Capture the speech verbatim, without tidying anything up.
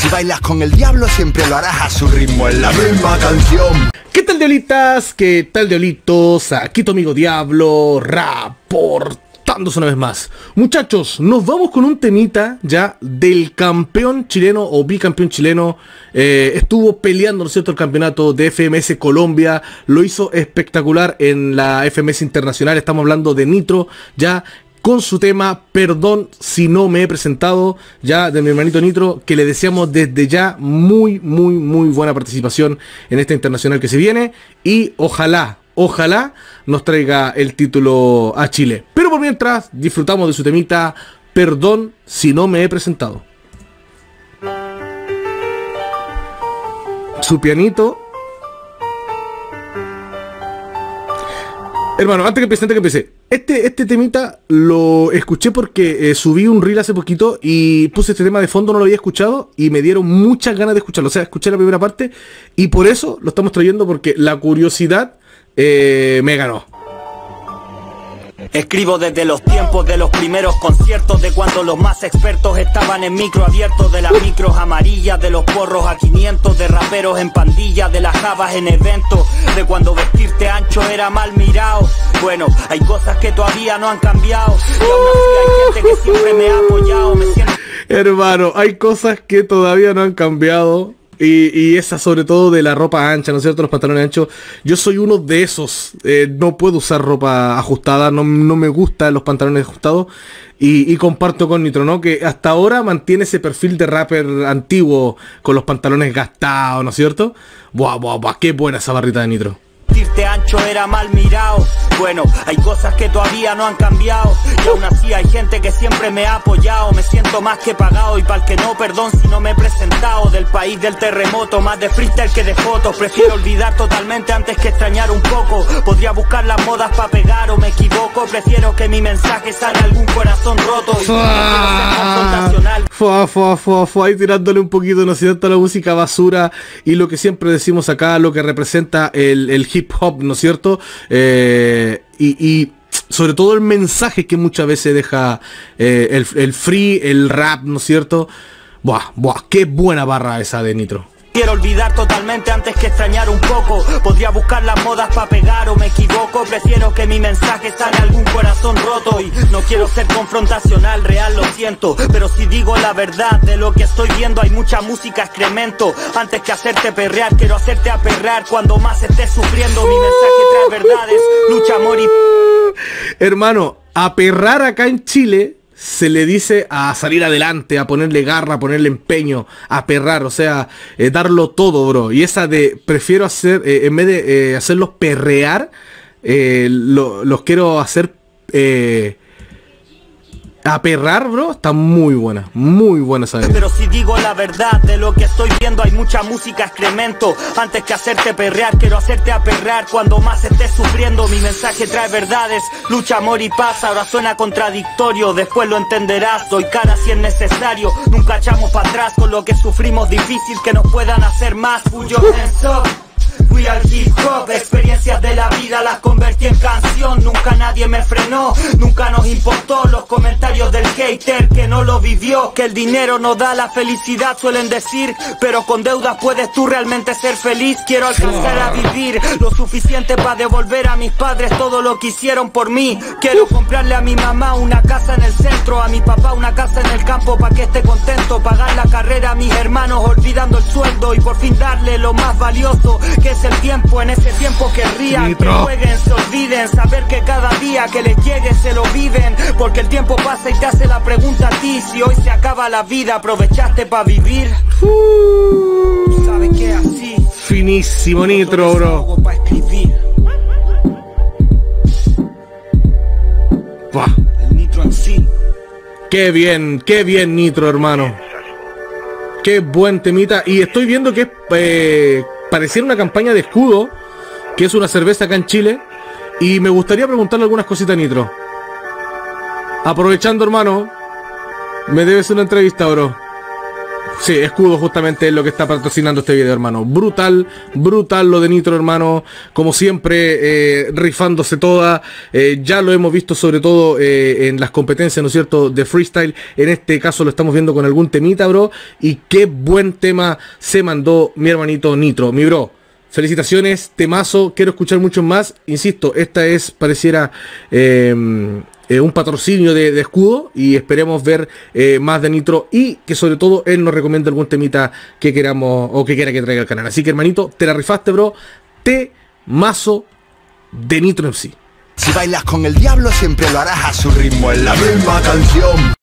Si bailas con el diablo siempre lo harás a su ritmo, en la misma canción. ¿Qué tal, diablitas? ¿Qué tal, diablitos? Aquí tu amigo Diablo, reportándose una vez más. Muchachos, nos vamos con un temita ya del campeón chileno o bicampeón chileno. Eh, estuvo peleando, ¿no es cierto?, el campeonato de F M S Colombia. Lo hizo espectacular en la F M S Internacional. Estamos hablando de Nitro, ya con su tema Perdón si no me he presentado, ya de mi hermanito Nitro, que le deseamos desde ya muy, muy, muy buena participación en esta internacional que se viene. Y ojalá, ojalá nos traiga el título a Chile. Pero por mientras, disfrutamos de su temita Perdón si no me he presentado. Su pianito. Hermano, antes que empiece, antes que empiece, este, este temita lo escuché porque eh, subí un reel hace poquito y puse este tema de fondo, no lo había escuchado y me dieron muchas ganas de escucharlo. O sea, escuché la primera parte y por eso lo estamos trayendo, porque la curiosidad eh, me ganó. Escribo desde los tiempos de los primeros conciertos, de cuando los más expertos estaban en micro abierto, de las micros amarillas, de los porros a quinientos, de raperos en pandillas, de las jabas en eventos, de cuando vestirte ancho era mal mirado. Bueno, hay cosas que todavía no han cambiado y aún así hay gente que siempre me ha apoyado. Me siento... Hermano, hay cosas que todavía no han cambiado. Y, y esa sobre todo de la ropa ancha, ¿no es cierto? Los pantalones anchos. Yo soy uno de esos. Eh, no puedo usar ropa ajustada. No, no me gustan los pantalones ajustados. Y, y comparto con Nitro, ¿no? Que hasta ahora mantiene ese perfil de rapper antiguo con los pantalones gastados, ¿no es cierto? Buah, buah, buah. Qué buena esa barrita de Nitro. Vestirte ancho era mal mirado. Bueno, hay cosas que todavía no han cambiado y aún así hay gente que siempre me ha apoyado. Me siento más que pagado y pa'l que no, perdón si no me he presentado. Del país del terremoto, más de freestyle que de fotos. Prefiero olvidar totalmente antes que extrañar un poco. Podría buscar las modas pa' pegar o me equivoco. Prefiero que mi mensaje salga a algún corazón roto y no quiero ser confrontacional. Fua, fua, fua, fua, ahí tirándole un poquito, ¿no es cierto?, a la música basura y lo que siempre decimos acá, lo que representa el, el hip hop, ¿no es cierto? Eh, y, y sobre todo el mensaje que muchas veces deja eh, el, el free, el rap, ¿no es cierto? Buah, buah, qué buena barra esa de Nitro. Quiero olvidar totalmente antes que extrañar un poco. Podría buscar las modas pa' pegar o me equivoco. Prefiero que mi mensaje salga a algún corazón roto y no quiero ser confrontacional, real lo siento, pero si digo la verdad de lo que estoy viendo, hay mucha música excremento. Antes que hacerte perrear, quiero hacerte aperrar cuando más estés sufriendo. Mi mensaje trae verdades, lucha, amor y... Hermano, aperrar acá en Chile se le dice a salir adelante, a ponerle garra, a ponerle empeño, a perrar, o sea, eh, darlo todo, bro. Y esa de prefiero hacer, eh, en vez de eh, hacerlos perrear, eh, lo, los quiero hacer eh, a perrar, bro. Está muy buena, muy buena esa. Pero si digo la verdad de lo que estoy viendo, hay mucha música excremento. Antes que hacerte perrear, quiero hacerte aperrar cuando más estés sufriendo. Mi mensaje trae verdades, lucha, amor y paz. Ahora suena contradictorio, después lo entenderás. Doy cara si es necesario, nunca echamos para atrás. Con lo que sufrimos difícil que nos puedan hacer más. Put your hands up. Real hip hop, experiencias de la vida las convertí en canción. Nunca nadie me frenó, nunca nos importó los comentarios del hater que no lo vivió. Que el dinero no da la felicidad, suelen decir, pero con deudas puedes tú realmente ser feliz. Quiero alcanzar a vivir lo suficiente para devolver a mis padres todo lo que hicieron por mí. Quiero comprarle a mi mamá una casa en el centro, a mi papá una casa en el campo para que esté contento. Pagar la carrera a mis hermanos olvidando el sueldo y por fin darle lo más valioso que es el tiempo. En ese tiempo querrían que jueguen, se olviden, saber que cada día que les llegue se lo viven, porque el tiempo pasa y te hace la pregunta a ti: si hoy se acaba la vida, ¿aprovechaste para vivir? Uh, ¿Sabes qué? Así finísimo Nitro, bro. Buah. El Nitro en sí. Qué bien, qué bien Nitro, hermano. Qué buen temita. Y estoy viendo que eh, pareciera una campaña de Escudo, que es una cerveza acá en Chile. Y me gustaría preguntarle algunas cositas a Nitro. Aprovechando, hermano, me debes una entrevista, bro. Sí, Escudo justamente es lo que está patrocinando este video, hermano. Brutal, brutal lo de Nitro, hermano. Como siempre, eh, rifándose toda. Eh, ya lo hemos visto sobre todo eh, en las competencias, ¿no es cierto?, de freestyle. En este caso lo estamos viendo con algún temita, bro. Y qué buen tema se mandó mi hermanito Nitro. Mi bro, felicitaciones, temazo. Quiero escuchar muchos más. Insisto, esta es, pareciera... Eh, Eh, un patrocinio de, de Escudo, y esperemos ver eh, más de Nitro, y que sobre todo él nos recomiende algún temita que queramos o que quiera que traiga al canal. Así que, hermanito, te la rifaste, bro. Te mazo de Nitro M C. Si bailas con el diablo siempre lo harás a su ritmo, en la misma canción.